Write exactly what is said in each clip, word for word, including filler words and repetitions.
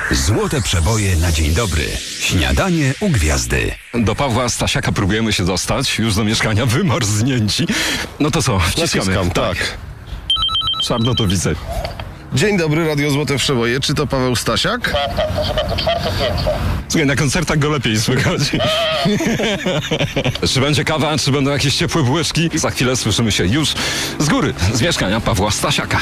Złote przeboje na dzień dobry. Śniadanie u gwiazdy. Do Pawła Stasiaka próbujemy się dostać. Już do mieszkania wymarznięci. No to co, wciskamy. Naciskam, tak. Czarno to widzę. Dzień dobry, Radio Złote Przeboje. Czy to Paweł Stasiak? Tak, tak, proszę bardzo, czwarte piętro. Słuchaj, na koncertach go lepiej słychać. Czy będzie kawa, czy będą jakieś ciepłe bułeczki? Za chwilę słyszymy się już z góry, z mieszkania Pawła Stasiaka.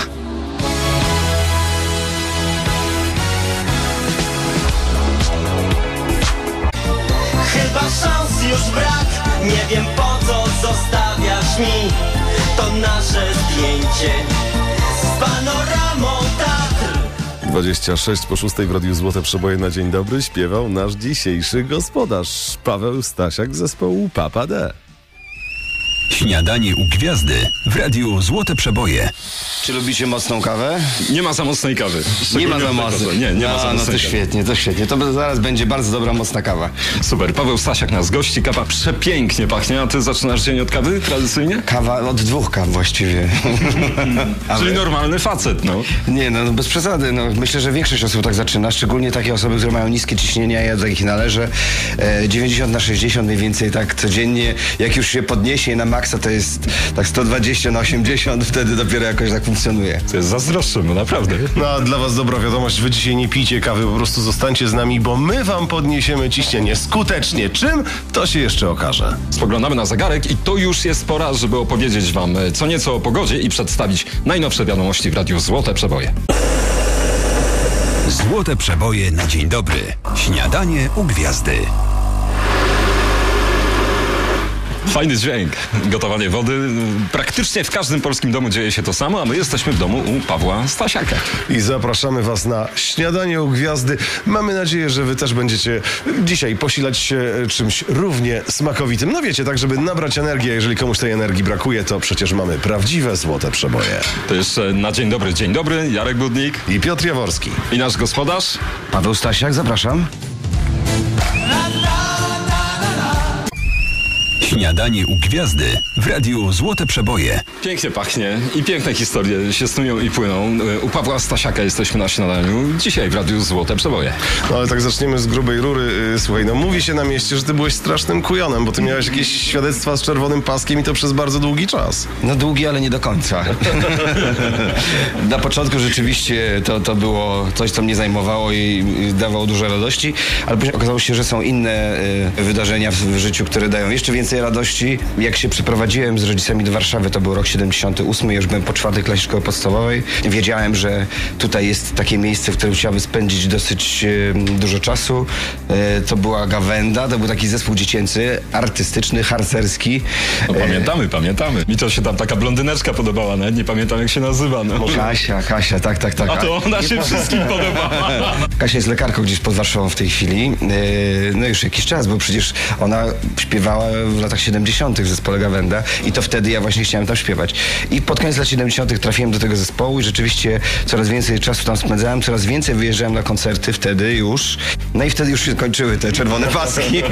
Chyba szans już brak, nie wiem po co zostawiasz mi to nasze zdjęcie z panoramą Tatr. dwadzieścia sześć po szóstej w Radiu Złote Przeboje na dzień dobry śpiewał nasz dzisiejszy gospodarz Paweł Stasiak z zespołu Papa D. Śniadanie u gwiazdy w Radiu Złote Przeboje. Czy lubicie mocną kawę? Nie ma za mocnej kawy. Nie ma za Szczególnie mocnej. tego. Nie, nie ma za A, no mocnej to kawy. świetnie, to świetnie. To zaraz będzie bardzo dobra, mocna kawa. Super, Paweł Stasiak nas gości, kawa przepięknie pachnie, a ty zaczynasz dzień od kawy tradycyjnie? Kawa, od dwóch kaw właściwie. Czyli normalny facet, no. Nie, no bez przesady. No, myślę, że większość osób tak zaczyna, szczególnie takie osoby, które mają niskie ciśnienie, a ja do takich należę. E, dziewięćdziesiąt na sześćdziesiąt mniej więcej tak codziennie. Jak już się podniesie na maksa, to jest tak sto dwadzieścia na osiemdziesiąt, wtedy dopiero jakoś tak funkcjonuje. To jest zazdroszczę, no naprawdę. No a dla was dobra wiadomość, wy dzisiaj nie pijcie kawy, po prostu zostańcie z nami, bo my wam podniesiemy ciśnienie skutecznie. Czym? To się jeszcze okaże. Spoglądamy na zegarek i to już jest pora, żeby opowiedzieć wam co nieco o pogodzie i przedstawić najnowsze wiadomości w Radiu Złote Przeboje. Złote przeboje na dzień dobry. Śniadanie u gwiazdy. Fajny dźwięk, gotowanie wody. Praktycznie w każdym polskim domu dzieje się to samo, a my jesteśmy w domu u Pawła Stasiaka. I zapraszamy was na śniadanie u gwiazdy. Mamy nadzieję, że wy też będziecie dzisiaj posilać się czymś równie smakowitym. No wiecie, tak żeby nabrać energii, a jeżeli komuś tej energii brakuje, to przecież mamy prawdziwe złote przeboje. To jeszcze na dzień dobry, dzień dobry, Jarek Budnik I Piotr Jaworski. i nasz gospodarz. Paweł Stasiak, zapraszam. Śniadanie u gwiazdy w Radiu Złote Przeboje. Pięknie pachnie i piękne historie się snują i płyną. U Pawła Stasiaka jesteśmy na śniadaniu. Dzisiaj w Radiu Złote Przeboje. No ale tak zaczniemy z grubej rury. Yy, Słuchaj, no mówi się na mieście, że ty byłeś strasznym kujonem, bo ty miałeś jakieś świadectwa z czerwonym paskiem i to przez bardzo długi czas. No długi, ale nie do końca. Na początku rzeczywiście to, to było coś, co mnie zajmowało i dawało dużo radości, ale później okazało się, że są inne y, wydarzenia w, w życiu, które dają jeszcze więcej radości. Jak się przeprowadziłem z rodzicami do Warszawy, to był rok siedemdziesiąty ósmy, już byłem po czwartej klasie szkoły podstawowej. Wiedziałem, że tutaj jest takie miejsce, w którym chciałbym spędzić dosyć y, dużo czasu. Y, to była Gawenda, to był taki zespół dziecięcy, artystyczny, harcerski. No, pamiętamy, pamiętamy. Mi to się tam taka blondyneczka podobała, nawet nie pamiętam jak się nazywa. No. Kasia, Kasia, tak, tak, tak. A to ona się wszystkim podobała. Kasia jest lekarką gdzieś pod Warszawą w tej chwili. Yy, no już jakiś czas, bo przecież ona śpiewała w latach siedemdziesiątych w zespole Gawenda i to wtedy ja właśnie chciałem tam śpiewać. I pod koniec lat siedemdziesiątych trafiłem do tego zespołu i rzeczywiście coraz więcej czasu tam spędzałem, coraz więcej wyjeżdżałem na koncerty wtedy już. No i wtedy już się kończyły te czerwone paski.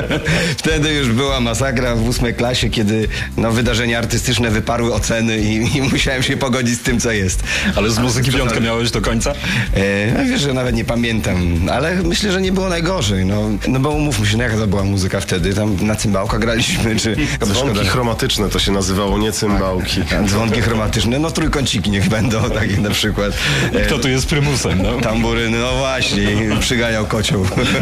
Wtedy już była masakra w ósmej klasie, kiedy no, wydarzenia artystyczne wyparły oceny i, i musiałem się pogodzić z tym, co jest. Ale z muzyki piątkę miałeś do końca? E, no wiesz, że nawet nie pamiętam, ale myślę, że nie było najgorzej. No, no bo umówmy się, no jaka to była muzyka wtedy? Tam na cymbałkach graliśmy, czy... Dzwonki chromatyczne to się nazywało, nie cymbałki. Dzwonki chromatyczne, no trójkąciki niech będą, takie na przykład. E, Kto tu jest prymusem, no? Tamburyny, no właśnie, przyganiał kocioł.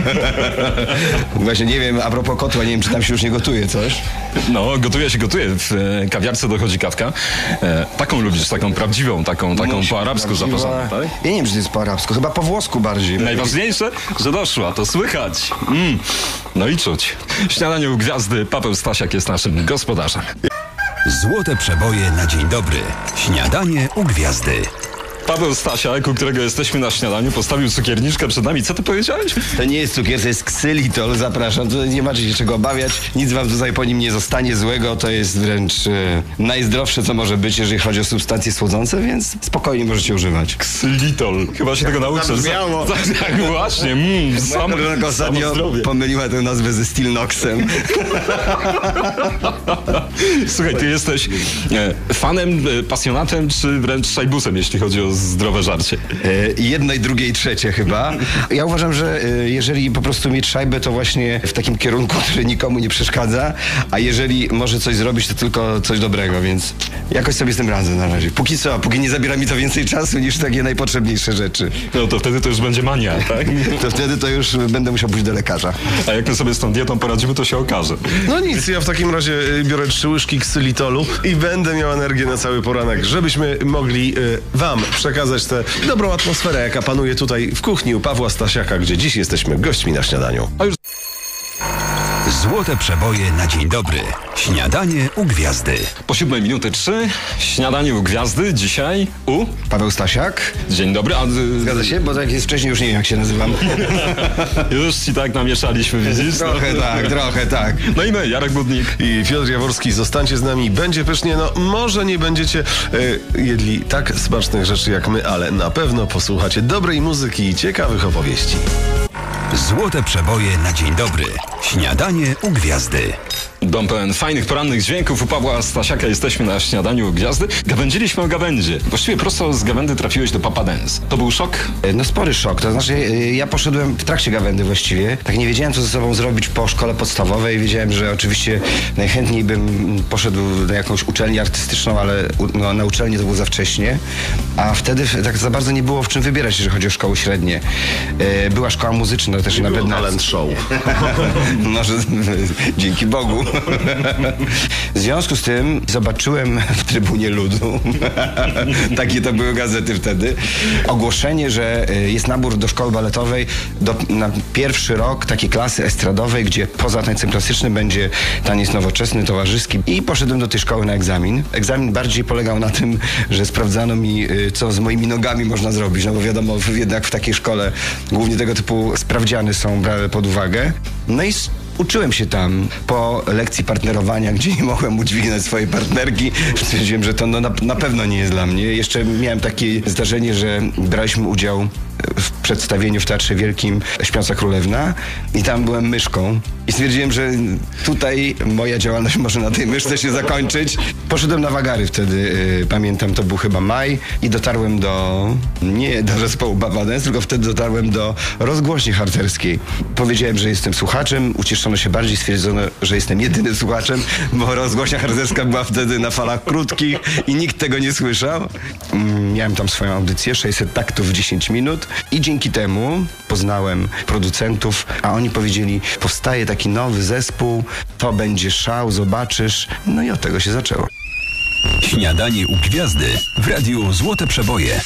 Właśnie nie wiem, a propos kotła, nie wiem, czy tam się już nie gotuje coś? No, gotuje się, gotuje. W e, kawiarce dochodzi kawka. E, taką lubisz, taką prawdziwą, taką, taką Musi po arabsku być prawdziwa. zapraszaną, tak? Ja nie wiem, czy to jest po arabsku, chyba po włosku bardziej. Najważniejsze, że doszła, to słychać. Mm. No i czuć. Śniadanie u gwiazdy, Paweł Stasiak jest naszym gospodarzem. Złote przeboje na dzień dobry. Śniadanie u gwiazdy. Paweł Stasiak, u którego jesteśmy na śniadaniu, postawił cukierniczkę przed nami. Co ty powiedziałeś? To nie jest cukier, to jest ksylitol, zapraszam. To nie macie się czego obawiać. Nic wam tutaj po nim nie zostanie złego. To jest wręcz e, najzdrowsze, co może być, jeżeli chodzi o substancje słodzące, więc spokojnie możecie używać. Ksylitol. Chyba się tego nauczę. zabrzmiało. Tak, właśnie. Mm, sam, Moja ostatnio zdrowie. pomyliła tę nazwę ze Stilnoxem. Słuchaj, ty jesteś e, fanem, e, pasjonatem, czy wręcz szajbusem, jeśli chodzi o zdrowe żarcie. E, jedno i drugie i trzecie chyba. Ja uważam, że e, jeżeli po prostu mieć szajbę, to właśnie w takim kierunku, który nikomu nie przeszkadza, a jeżeli może coś zrobić, to tylko coś dobrego, więc jakoś sobie z tym radzę na razie. Póki co, póki nie zabiera mi to więcej czasu niż takie najpotrzebniejsze rzeczy. No to wtedy to już będzie mania, tak? To wtedy to już będę musiał pójść do lekarza. A jak my sobie z tą dietą poradzimy, to się okaże. No nic, ja w takim razie y, biorę trzy łyżki ksylitolu i będę miał energię na cały poranek, żebyśmy mogli y, wam przekazać tę dobrą atmosferę, jaka panuje tutaj w kuchni u Pawła Stasiaka, gdzie dziś jesteśmy gośćmi na śniadaniu. A już Złote przeboje na dzień dobry. Śniadanie u gwiazdy. po siódmej minuty trzy, śniadanie u gwiazdy, dzisiaj u... Paweł Stasiak. Dzień dobry. A, y, Zgadza się? Bo tak jest wcześniej, już nie wiem jak się nazywam. już ci tak namieszaliśmy, widzisz? Trochę tak, trochę tak. No i my, Jarek Budnik. I Piotr Jaworski, zostańcie z nami, będzie pysznie, no może nie będziecie e, jedli tak smacznych rzeczy jak my, ale na pewno posłuchacie dobrej muzyki i ciekawych opowieści. Złote przeboje na dzień dobry. Śniadanie u gwiazdy. Dom pełen fajnych porannych dźwięków. U Pawła Stasiaka jesteśmy na śniadaniu u gwiazdy. Gawędziliśmy o gawędzie. Właściwie prosto z gawędy trafiłeś do Papa Dance. To był szok? No spory szok, to znaczy ja poszedłem w trakcie gawędy właściwie. Tak nie wiedziałem, co ze sobą zrobić po szkole podstawowej. Wiedziałem, że oczywiście najchętniej bym poszedł na jakąś uczelnię artystyczną, ale no, na uczelnię to było za wcześnie. A wtedy tak za bardzo nie było w czym wybierać, jeżeli chodzi o szkoły średnie. Była szkoła muzyczna też na pewno. Talent show. Może dzięki Bogu. W związku z tym zobaczyłem w Trybunie Ludu, takie to były gazety wtedy, ogłoszenie, że jest nabór do szkoły baletowej do, na pierwszy rok takiej klasy estradowej, gdzie poza tańcem klasycznym będzie taniec nowoczesny, towarzyski. I poszedłem do tej szkoły na egzamin. Egzamin bardziej polegał na tym, że sprawdzano mi, co z moimi nogami można zrobić, no bo wiadomo, jednak w takiej szkole głównie tego typu sprawdziany są brane pod uwagę. No i uczyłem się tam po lekcji partnerowania, gdzie nie mogłem udźwignąć swojej partnerki. Stwierdziłem, że to no, na, na pewno nie jest dla mnie. Jeszcze miałem takie zdarzenie, że braliśmy udział w przedstawieniu w Teatrze Wielkim Śpiąca Królewna i tam byłem myszką. I stwierdziłem, że tutaj moja działalność może na tej myszce się zakończyć. Poszedłem na wagary wtedy, yy, pamiętam, to był chyba maj i dotarłem do, nie do zespołu Papa Dance, tylko wtedy dotarłem do rozgłośni harcerskiej. Powiedziałem, że jestem słuchaczem, ucieszono się bardziej, stwierdzono, że jestem jedynym słuchaczem, bo rozgłośnia harcerska była wtedy na falach krótkich i nikt tego nie słyszał. Mm, miałem tam swoją audycję, sześćset taktów w dziesięć minut i dzięki temu poznałem producentów, a oni powiedzieli, powstaje taki nowy zespół, to będzie szał, zobaczysz. No i od tego się zaczęło. Śniadanie u gwiazdy w radiu Złote przeboje.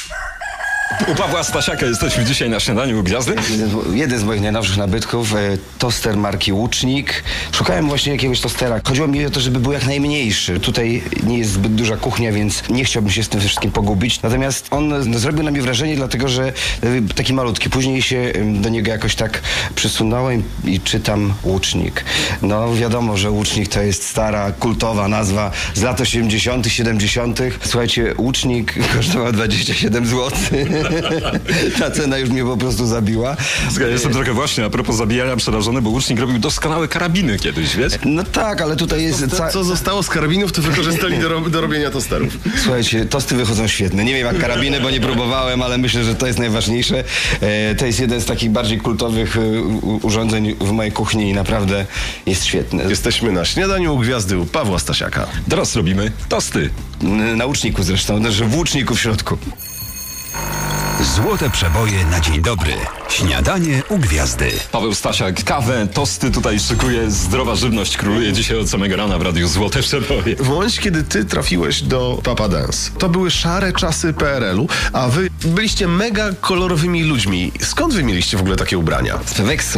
U Pawła Stasiaka jesteśmy dzisiaj na śniadaniu u gwiazdy. Jeden z moich najnowszych nabytków, e, toster marki Łucznik. Szukałem właśnie jakiegoś tostera. Chodziło mi o to, żeby był jak najmniejszy. Tutaj nie jest zbyt duża kuchnia, więc nie chciałbym się z tym wszystkim pogubić. Natomiast on no, zrobił na mnie wrażenie, dlatego że e, taki malutki. Później się e, do niego jakoś tak przysunąłem i czytam Łucznik. No wiadomo, że Łucznik to jest stara, kultowa nazwa z lat osiemdziesiątych, siedemdziesiątych. Słuchajcie, Łucznik kosztował dwadzieścia siedem złotych. Ta cena już mnie po prostu zabiła. Ja jestem trochę właśnie, a propos zabijania przerażony, bo Łucznik robił doskonałe karabiny kiedyś, wiesz? No tak, ale tutaj jest... To, ca- co zostało z karabinów, to wykorzystali do, ro- do robienia tosterów. Słuchajcie, tosty wychodzą świetne. Nie wiem jak karabiny, bo nie próbowałem, ale myślę, że to jest najważniejsze. E, to jest jeden z takich bardziej kultowych e, u- urządzeń w mojej kuchni i naprawdę jest świetny. Jesteśmy na śniadaniu u gwiazdy u Pawła Stasiaka. Teraz robimy tosty. N- Na łuczniku zresztą, znaczy w łuczniku w środku. Złote przeboje na dzień dobry. Śniadanie u gwiazdy. Paweł Stasiak, kawę, tosty tutaj szykuje. Zdrowa żywność króluje dzisiaj od samego rana w radiu Złote przeboje. W momencie, kiedy ty trafiłeś do Papa Dance, to były szare czasy P R L u, a wy byliście mega kolorowymi ludźmi. Skąd wy mieliście w ogóle takie ubrania? Z Peweksu.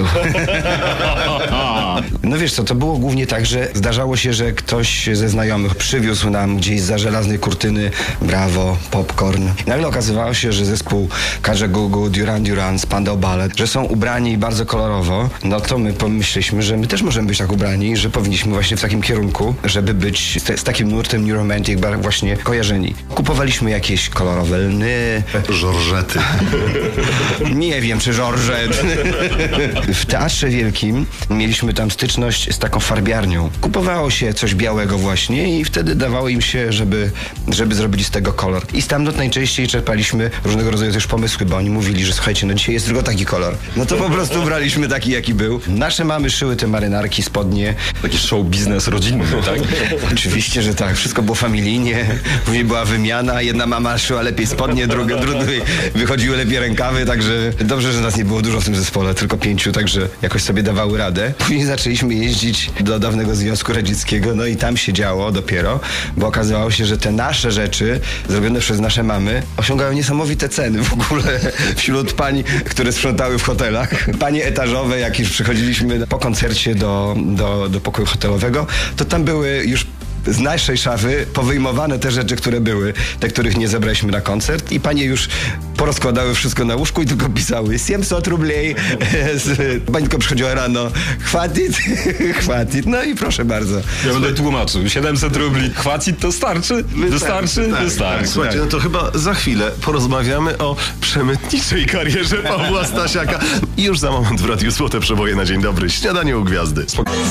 No wiesz co, to było głównie tak, że zdarzało się, że ktoś ze znajomych przywiózł nam gdzieś za żelaznej kurtyny Brawo, popcorn. Nagle okazywało się, że zespół Każe Gugu, Duran Duran, Spandau Ballet, że są ubrani bardzo kolorowo, no to my pomyśleliśmy, że my też możemy być tak ubrani, że powinniśmy właśnie w takim kierunku, żeby być z, z takim nurtem New Romantic właśnie kojarzeni. Kupowaliśmy jakieś kolorowe lny. Żorżety. Nie wiem, czy żorżet. W Teatrze Wielkim mieliśmy tam styczność z taką farbiarnią. Kupowało się coś białego właśnie i wtedy dawało im się, żeby, żeby zrobić z tego kolor. I stamtąd najczęściej czerpaliśmy różnego rodzaju też pomysły, bo oni mówili, że słuchajcie, no dzisiaj jest tylko taki kolor. No to po prostu braliśmy taki, jaki był. Nasze mamy szyły te marynarki, spodnie. Taki show biznes rodzinny, tak? Oczywiście, że tak. Wszystko było familijnie. Później była wymiana. Jedna mama szyła lepiej spodnie, druga, druga wychodziły lepiej rękawy, także dobrze, że nas nie było dużo w tym zespole, tylko pięciu, także jakoś sobie dawały radę. Później zaczęliśmy jeździć do dawnego Związku Radzieckiego, no i tam się działo dopiero, bo okazywało się, że te nasze rzeczy, zrobione przez nasze mamy, osiągają niesamowite ceny w ogóle wśród pań, które sprzątały w hotelach. Panie etażowe, jak już przychodziliśmy po koncercie do, do, do pokoju hotelowego, to tam były już z naszej szafy powyjmowane te rzeczy, które były, te, których nie zebraliśmy na koncert i panie już porozkładały wszystko na łóżku i tylko pisały siedemset rubli. Pańko przychodziła rano, chwatit, chwatit, no i proszę bardzo. Ja będę tłumaczył, siedemset rubli, chwatit to starczy? Wystarczy? Tak, Wystarczy. Tak, słuchajcie, no to chyba za chwilę porozmawiamy o przemytniczej karierze Pawła Stasiaka. I już za moment w Radiu Złote Przeboje na dzień dobry. Śniadanie u Gwiazdy.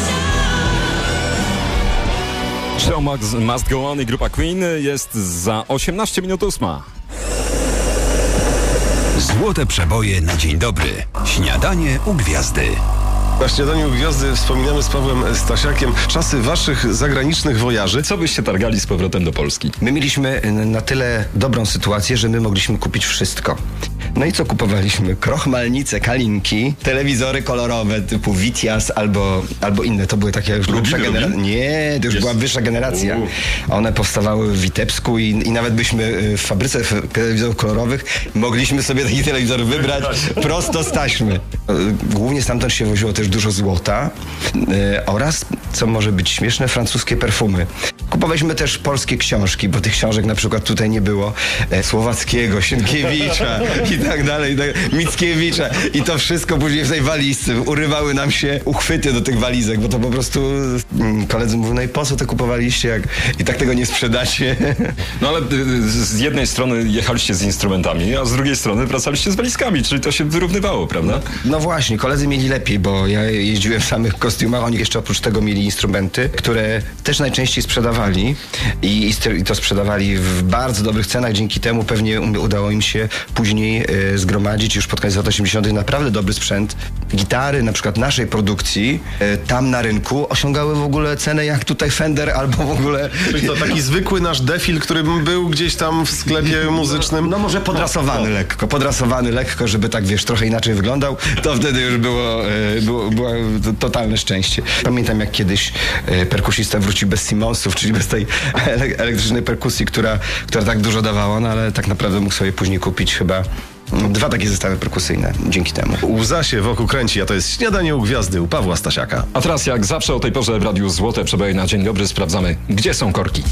Show Must Go On i grupa Queen jest za osiemnaście minut ósma. Złote Przeboje na dzień dobry. Śniadanie u Gwiazdy. Na Śniadaniu u Gwiazdy wspominamy z Pawłem Stasiakiem czasy waszych zagranicznych wojaży. Co byście targali z powrotem do Polski? My mieliśmy na tyle dobrą sytuację, że my mogliśmy kupić wszystko. No i co kupowaliśmy? Krochmalnice, kalinki, telewizory kolorowe typu Witias albo, albo inne. To były takie już wyższa generacja. Nie, to już Jest. była wyższa generacja. U. One powstawały w Witebsku i, i nawet byśmy w fabryce telewizorów kolorowych mogliśmy sobie taki telewizor wybrać prosto z taśmy. Głównie stamtąd się woziło też dużo złota yy, oraz, co może być śmieszne, francuskie perfumy. Kupowaliśmy też polskie książki, bo tych książek na przykład tutaj nie było. E, Słowackiego, Sienkiewicza i tak dalej, tak, Mickiewicza. I to wszystko później w tej walizce. Urywały nam się uchwyty do tych walizek, bo to po prostu mm, koledzy mówią, no i po co to kupowaliście, jak i tak tego nie sprzedacie. No ale y, z jednej strony jechaliście z instrumentami, a z drugiej strony wracaliście z walizkami, czyli to się wyrównywało, prawda? No właśnie, koledzy mieli lepiej, bo ja jeździłem w samych kostiumach, oni jeszcze oprócz tego mieli instrumenty, które też najczęściej sprzedawali i, i to sprzedawali w bardzo dobrych cenach. Dzięki temu pewnie udało im się później y, zgromadzić już pod koniec lat osiemdziesiątych naprawdę dobry sprzęt. Gitary na przykład naszej produkcji y, tam na rynku osiągały w ogóle cenę jak tutaj Fender albo w ogóle... Czyli to taki zwykły nasz defil, który był gdzieś tam w sklepie muzycznym. No może podrasowany no. lekko, podrasowany lekko, żeby tak wiesz, trochę inaczej wyglądał. To wtedy już było, y, było, było totalne szczęście. Pamiętam jak kiedyś y, perkusista wrócił bez Simmonsów, czyli bez tej ele- elektrycznej perkusji, która, która tak dużo dawała, no ale tak naprawdę mógł sobie później kupić chyba dwa takie zestawy perkusyjne dzięki temu. Łza się wokół kręci, a to jest Śniadanie u Gwiazdy u Pawła Stasiaka. A teraz jak zawsze o tej porze w Radiu Złote Przeboje na dzień dobry sprawdzamy, gdzie są korki.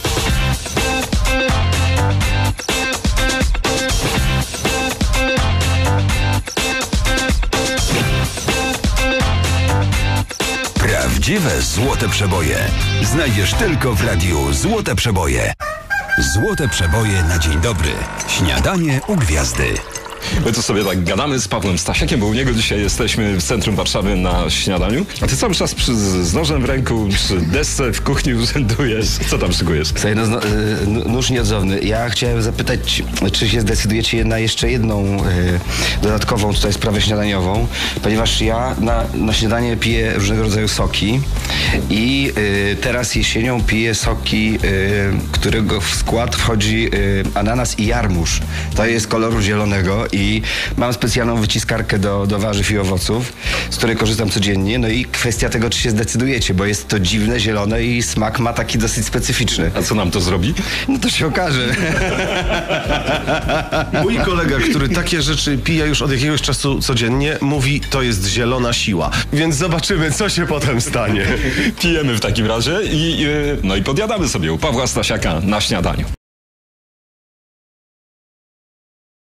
Prawdziwe Złote Przeboje znajdziesz tylko w Radiu Złote Przeboje. Złote Przeboje na dzień dobry. Śniadanie u Gwiazdy. My tu sobie tak gadamy z Pawłem Stasiakiem, bo u niego dzisiaj jesteśmy w centrum Warszawy na śniadaniu. A ty cały czas przy, z nożem w ręku, przy desce w kuchni urzędujesz. Co tam szykujesz? Słuchaj, no, no, nóż nieodzowny. Ja chciałem zapytać, czy się zdecydujecie na jeszcze jedną y, dodatkową tutaj sprawę śniadaniową, ponieważ ja na, na śniadanie piję różnego rodzaju soki i y, teraz jesienią piję soki, y, którego w skład wchodzi y, ananas i jarmuż. To jest koloru zielonego i mam specjalną wyciskarkę do, do warzyw i owoców, z której korzystam codziennie. No i kwestia tego, czy się zdecydujecie, bo jest to dziwne, zielone i smak ma taki dosyć specyficzny. A co nam to zrobi? No to się okaże. Mój kolega, który takie rzeczy pije już od jakiegoś czasu codziennie, mówi, to jest zielona siła. Więc zobaczymy, co się potem stanie. Pijemy w takim razie i, yy, no i podjadamy sobie u Pawła Stasiaka na śniadaniu.